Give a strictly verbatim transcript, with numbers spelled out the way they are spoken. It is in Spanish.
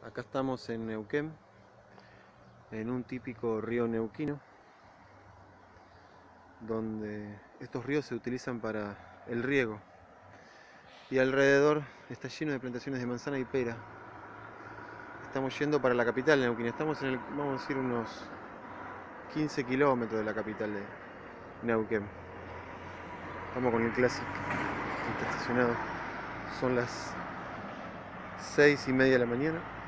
Acá estamos en Neuquén, en un típico río neuquino, donde estos ríos se utilizan para el riego. Y alrededor está lleno de plantaciones de manzana y pera. Estamos yendo para la capital neuquina, estamos en el, vamos a decir, unos quince kilómetros de la capital de Neuquén. Estamos con el Classic, está estacionado. Son las seis y media de la mañana.